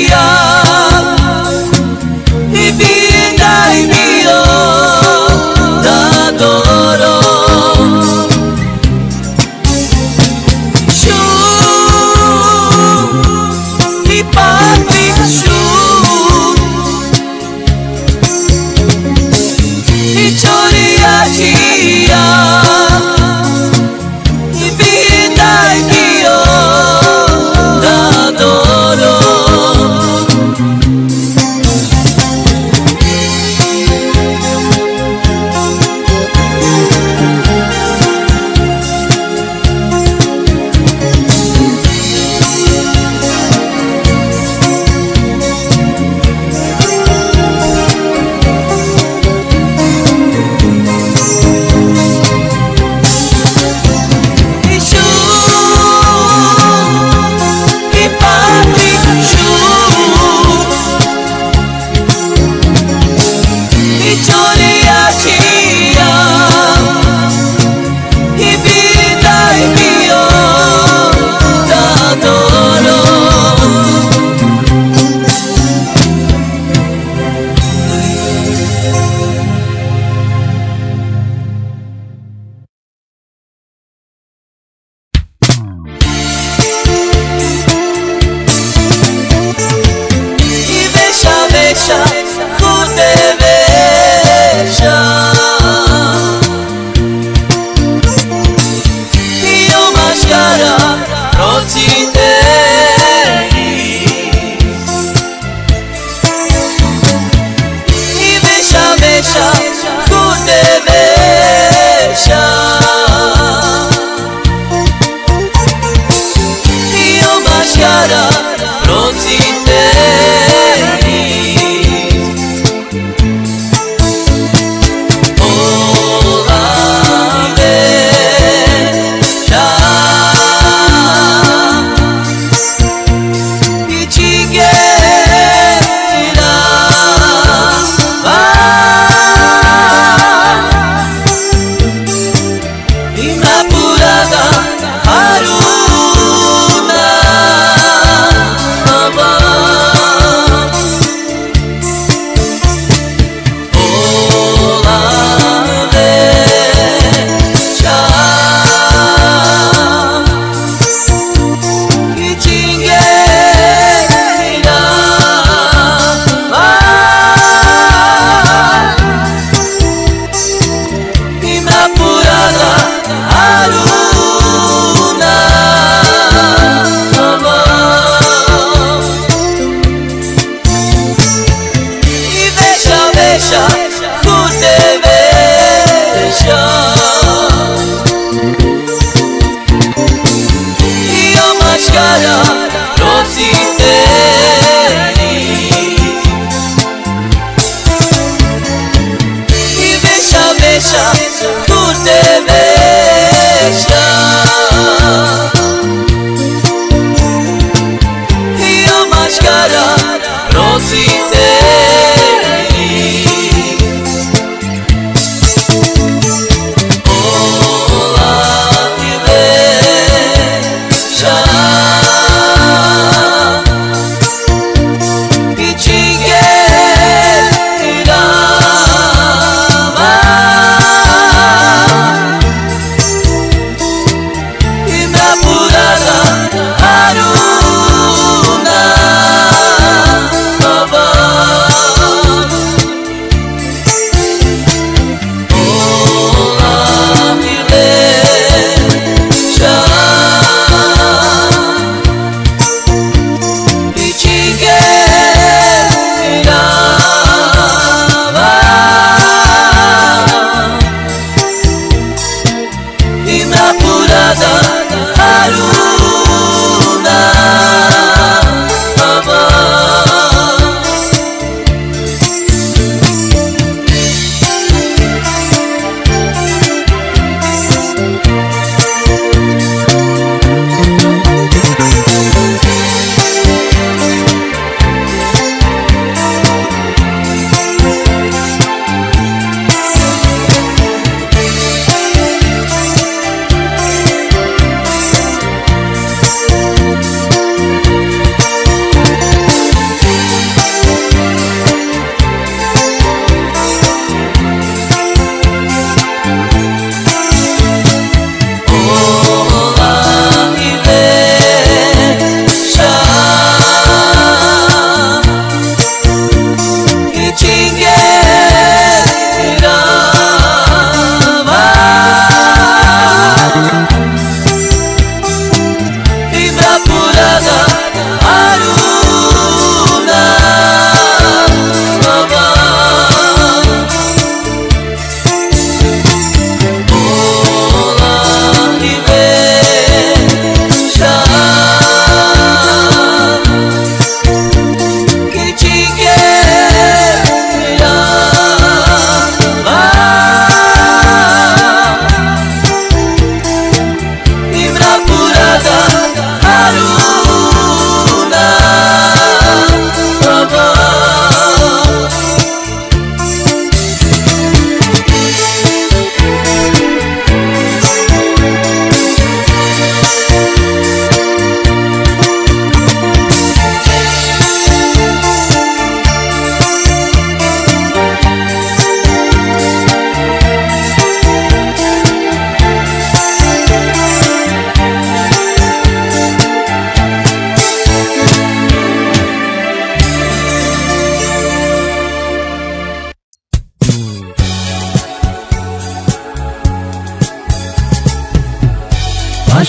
Shine.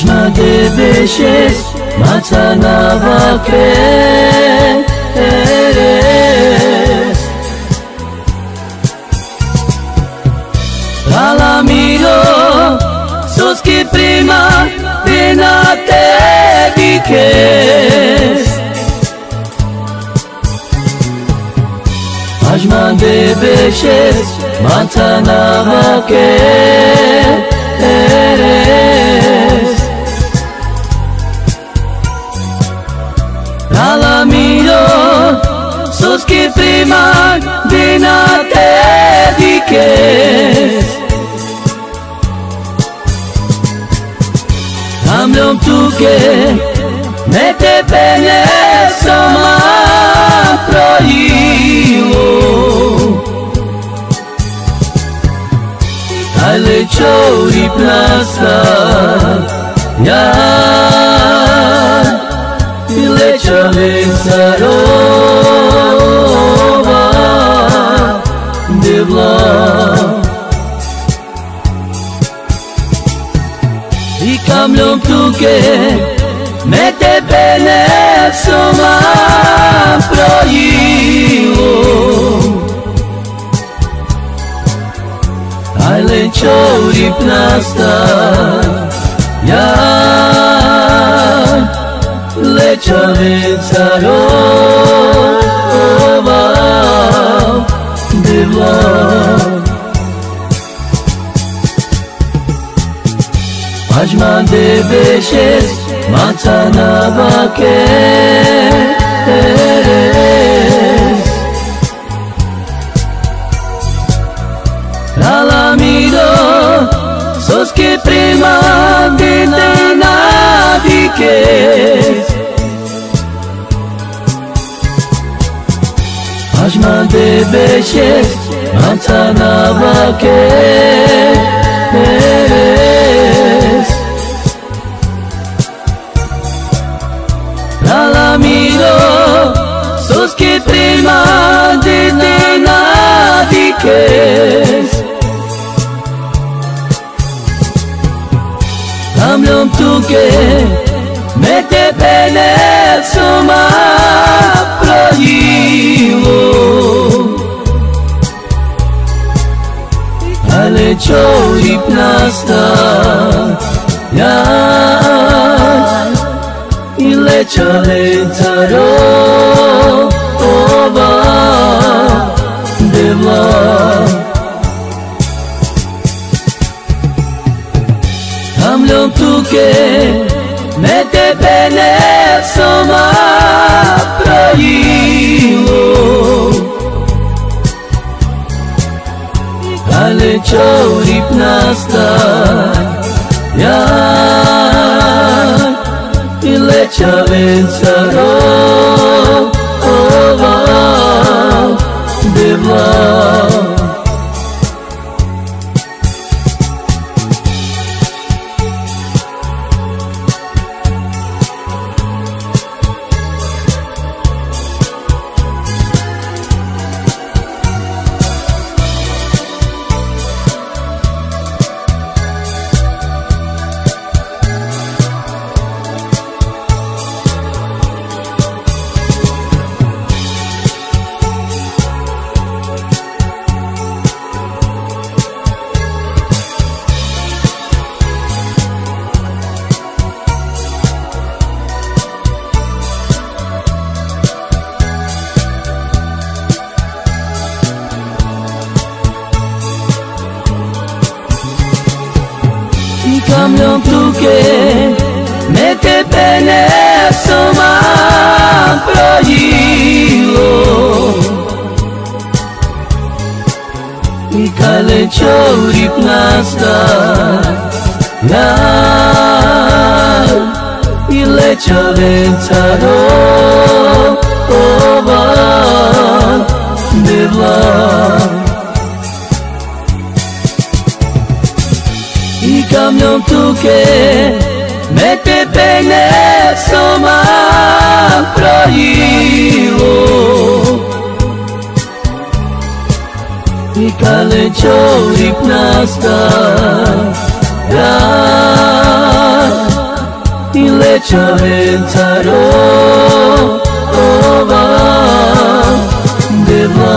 Ashma de beshes matana vakeres Alamiro sos que prima pena te diques Ashma de beshes matana vakeres Alamiro sos que prima pena te diques Amlom tu que mete pene soma proilo Ale chori plasta ya ile chale sarova devla I camion tu que mete bene soma proilo Ale chori plasta ya le chale sarova devla Ashma de beshes matana vakeres Alamiro sos que prima de nadiques Ashma de beshes matana vakeres Alamiro sos que prima de nadiques Amlom tu que mete bene soma proilo Ale chori plasta ya ile chale tarova devla Amlom tu que mete bene soma proilo Ale chori plasta ya ile chale sarova devla I camion tu que mete bene soma proilo I cale chori plasta ya ile chale tarova devla I camion tu que mete bene soma proilo I cale chori plasta вечеринцаро дева.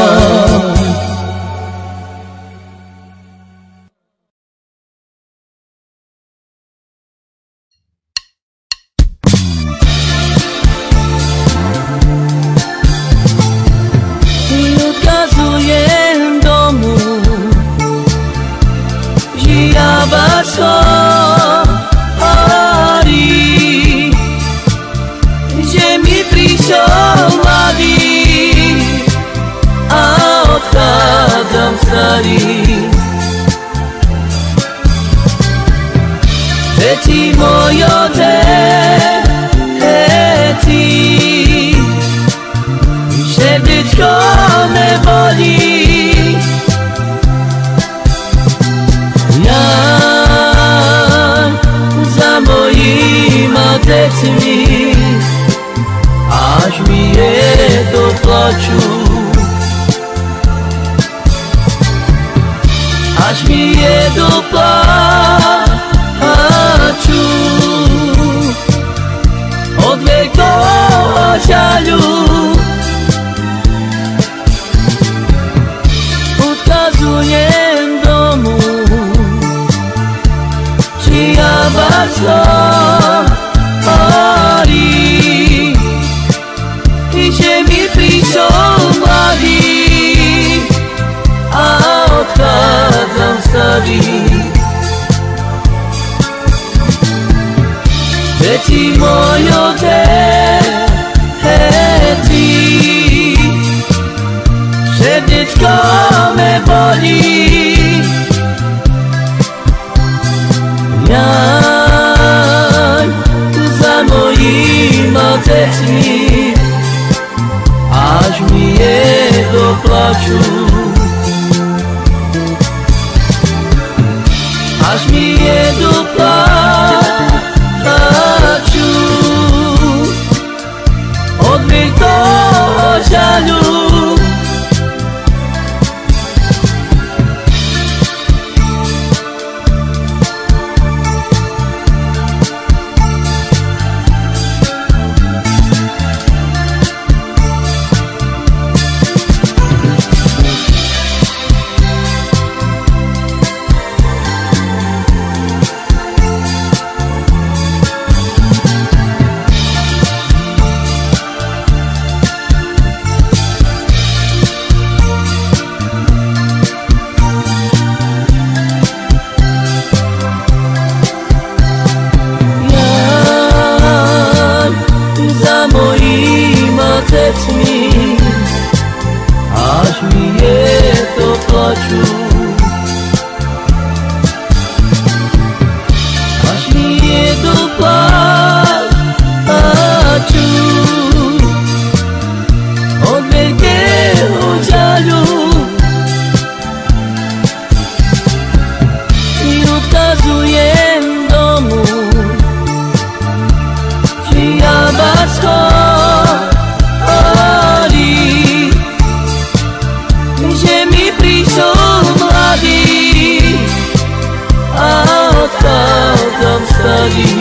Eti moyo te eti Shebitko me boli Yan za moim odetmi Aż mi do płaczu Aż mi do płaczu Odwyk do żalu Odkazuję domu Czyja bardzo pali I się mi prisomali A odchadzam stali Eti mojo te eti Serduszko me boli Jan za moim odetmi Aż mi do płaczu Aż mi do płaczu Odwyk do żalu Aż mi do płaczu Aż mi do płaczu Od wielkiego żalu I odkazuję domu Czyja basko Odchadzam stali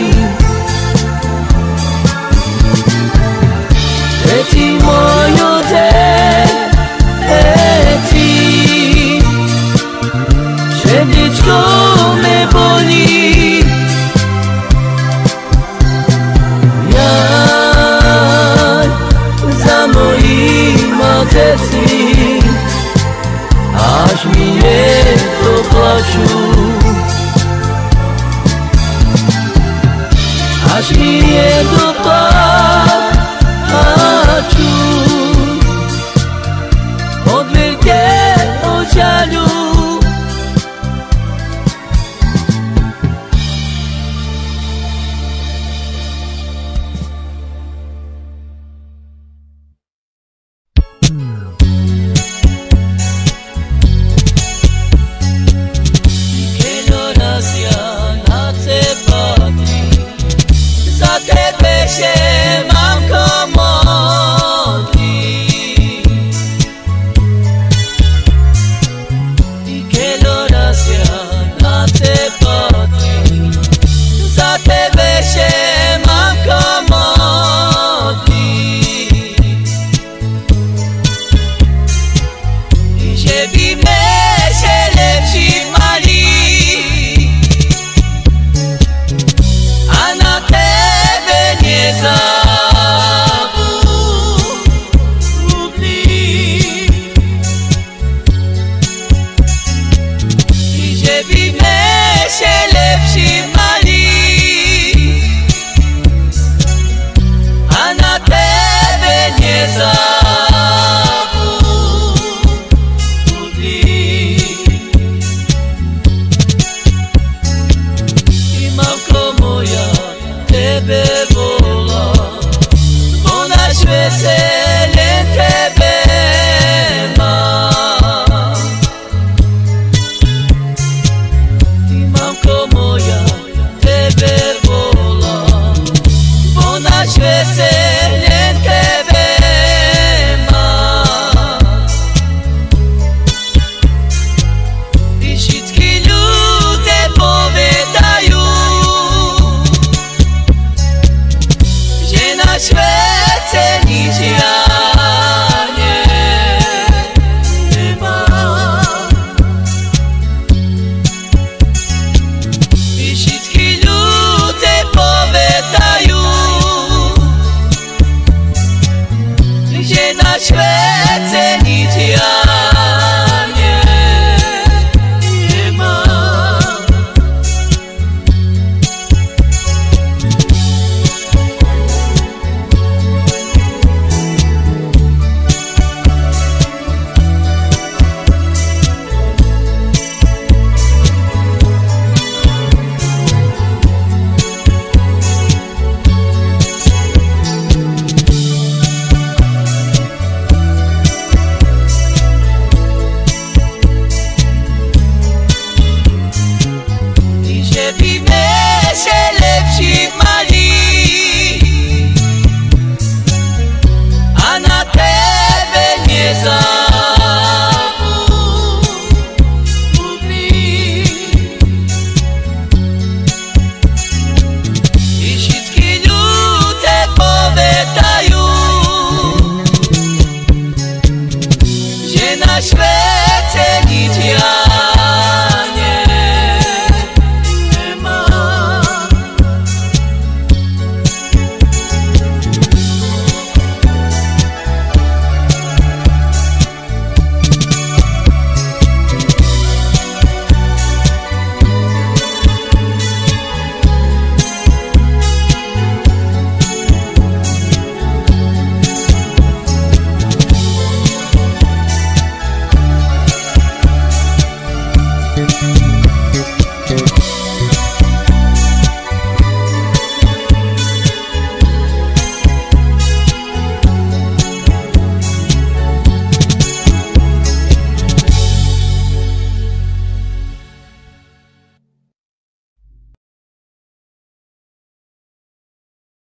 Eti mojo te eti Serduszko me boli Jan za moim odetmi Aż mi do płaczu svete len tebe mám. I všetky ľudia povedajú, že na svete nič ja nemám. I všetky ľudia povedajú, že na svete nič ja